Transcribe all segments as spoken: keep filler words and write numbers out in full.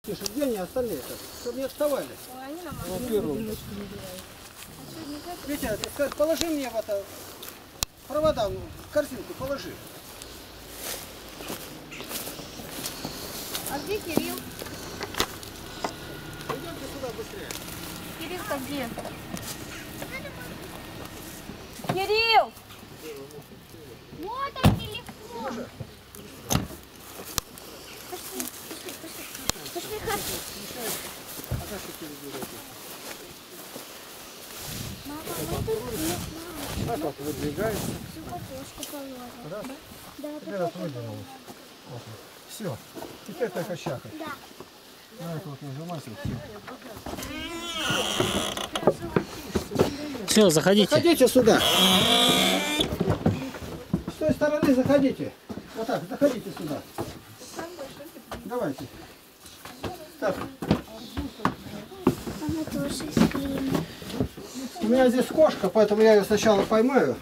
Тише, где они остальные-то? Чтобы не отставали. Ну, первым. Витя, положи мне в это, провода в корзинку положи. А где Кирилл? Пойдемте сюда быстрее. Кирилл-то где? Кирилл! Вот он телефон. Пошли, пошли, пошли. Пошли, пошли. А как ты перебираешь? Мама, мы тут нет. А как выдвигается? Всю картошку положим. Раз. Да, Теперь раз выдвинулось. Все. Теперь только щакать. Да. На это вот нажимайся. Все, заходите. Заходите сюда. С той стороны заходите. Вот так, заходите сюда. Давайте. Так. Она тоже спит. У меня здесь кошка, поэтому я ее сначала поймаю.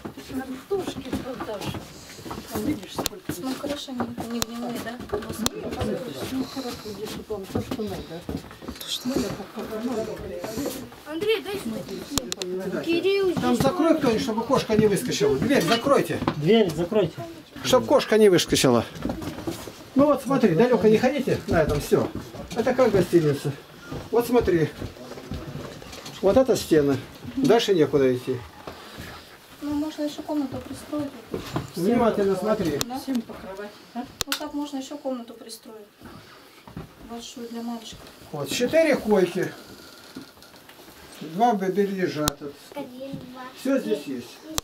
Ну хорошо, не, не гнилые, да? Ну хорошо, если вам то, что надо. Андрей, дай сюда. Кирилл, Там закрой кто-нибудь, чтобы кошка не выскочила. Дверь закройте, Дверь закройте. чтобы кошка не выскочила. Ну вот смотри, далеко не ходите на этом, все. Это как гостиница. Вот смотри. Вот это стены. Дальше некуда идти. Ну можно еще комнату пристроить. Внимательно смотри. Да? Всем по кровати, да? Вот так можно еще комнату пристроить. Большую для мальчика. Вот четыре койки. Два бельежа тут. Все здесь есть.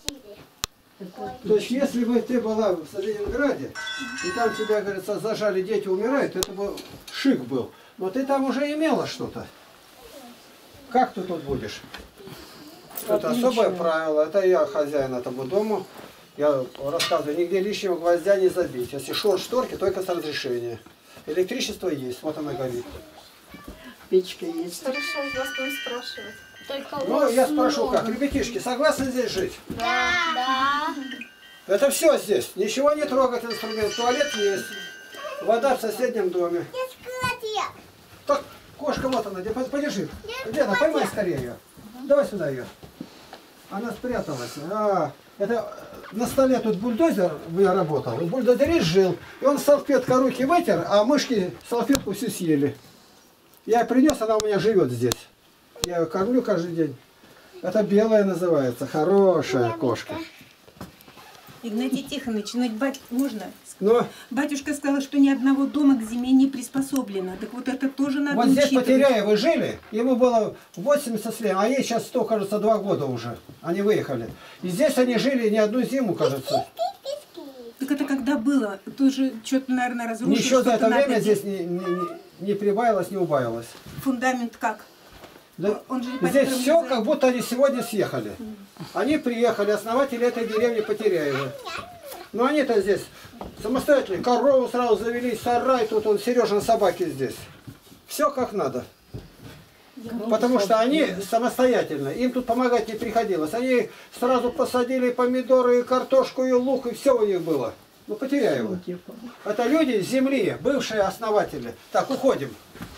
То есть, если бы ты была в Ленинграде, и там тебя, говорится, зажали, дети умирают, это бы шик был. Но ты там уже имела что-то. Как ты тут будешь? Это особое правило. Это я хозяин этому дому. Я рассказываю, нигде лишнего гвоздя не забить. Если шор шторки, только с разрешения. Электричество есть, вот оно горит. Печка есть. Хорошо, вас будем спрашивать. Только Ну, я спрошу, как, ребятишки, согласны здесь жить? Да, да. Это все здесь. Ничего не трогать инструмент. Туалет есть. Вода в соседнем доме. Так, кошка вот она, подержи. Лена, поймай скорее ее. Давай сюда ее. Она спряталась. А, это на столе тут бульдозер я работал. Бульдозерист жил. И он салфеткой руки вытер, а мышки салфетку всю съели. Я принес, она у меня живет здесь. Я ее кормлю каждый день. Это белая называется. Хорошая кошка. Игнатий Тихонович, ну бать... можно? Но Батюшка сказал, что ни одного дома к зиме не приспособлено. Так вот это тоже надо вот здесь учитывать. Потеряевы жили, ему было восемьдесят с лет, а ей сейчас сто, кажется, два года уже. Они выехали. И здесь они жили не одну зиму, кажется. Так это когда было? Тоже что-то, наверное, разрушилось. Ничего за это что-то время надо здесь не, не, не, не прибавилось, не убавилось. Фундамент как? Да, Он же по здесь ветрам все, не как будто они сегодня съехали. Они приехали, основатели этой деревни Потеряевы. Но они-то здесь самостоятельно. Корову сразу завели, сарай, тут он, Сережин собаки здесь. Все как надо. Потому что они самостоятельно, им тут помогать не приходилось. Они сразу посадили помидоры, и картошку, и лук, и все у них было. Ну, Потеряевы. Это люди с земли, бывшие основатели. Так, уходим.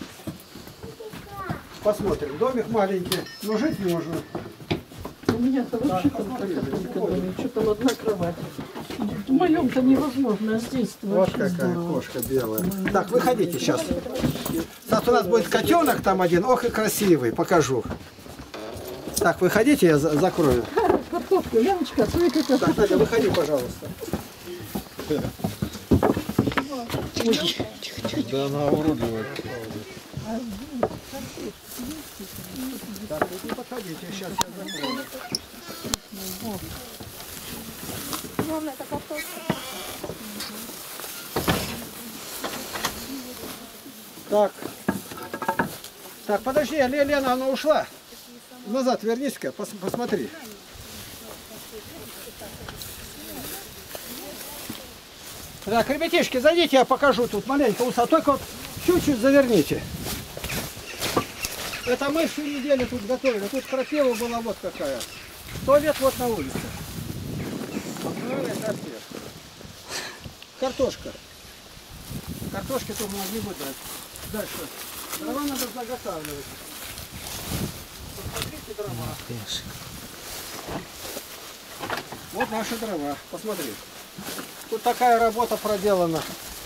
Посмотрим. Домик маленький, но жить не можно. У меня-то вообще там такая только доме, что-то одна кровать. В моем-то невозможно, а здесь Вот вообще какая здорово. кошка белая. Так, выходите сейчас. Сейчас у нас будет котенок там один, ох и красивый, покажу. Так, выходите, я за закрою. Картошка, Леночка, смотри, какая Так, Надя, выходи, пожалуйста. Да она уродливая. Так, вы не подходите, сейчас я закрою. Главное, это картошка. Так. Так, подожди, Лена, она ушла. Назад вернись-ка, пос посмотри. Так, ребятишки, зайдите, я покажу тут маленько уса. Только вот чуть-чуть заверните. Это мы всю неделю тут готовили. Тут крапива была вот какая. Туалет вот на улице. Картошка. Картошки тут у нас не будет. Дальше. Дрова надо заготавливать. Посмотрите дрова. Вот наши дрова. Посмотри. Тут такая работа проделана.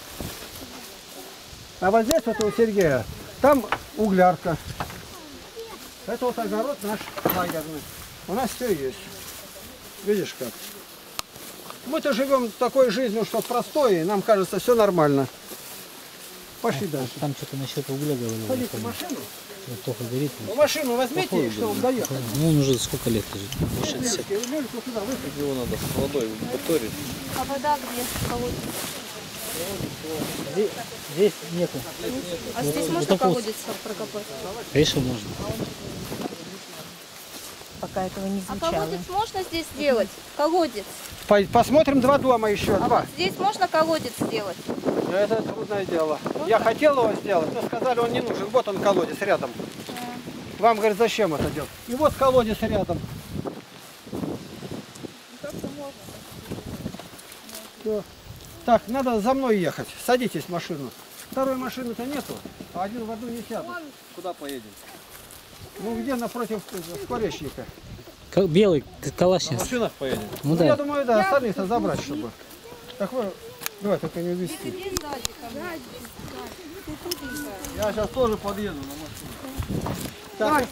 А вот здесь вот у Сергея, там углярка. Это вот огород наш лагерный. У нас все есть. Видишь как? Мы-то живем такой жизнью, что простой, и нам кажется, все нормально. Пошли дальше. Там что-то насчет угля говорили. Садите в машину. Вот только горит. Ну, машину возьмите, чтобы доехать. Ну он уже сколько лет лежит? шестьдесят. Лёлька, Лёльку сюда выпусти. Его надо с водой моторить. А вода где колодец? Здесь, здесь нету. А здесь Вот можно так вот. колодец прокопать? Конечно, можно. Пока этого не А звучало. колодец можно здесь сделать? Колодец. По- Посмотрим два дома еще, А два. вот здесь можно колодец сделать? Но это трудное дело. Я хотел его сделать, но сказали, он не нужен. Вот он колодец рядом. Вам, говорят, зачем это делать? И вот колодец рядом. Всё. Так, надо за мной ехать. Садитесь в машину. Второй машины-то нету, а один в одну не сядут. Куда поедем? Ну где напротив скворечника? Как белый На калашник. машинах поедем? Ну Ну, я да. думаю, да, остальных-то забрать, чтобы. Так вы, давай только не увезти. Я сейчас тоже подъеду на машину. Так,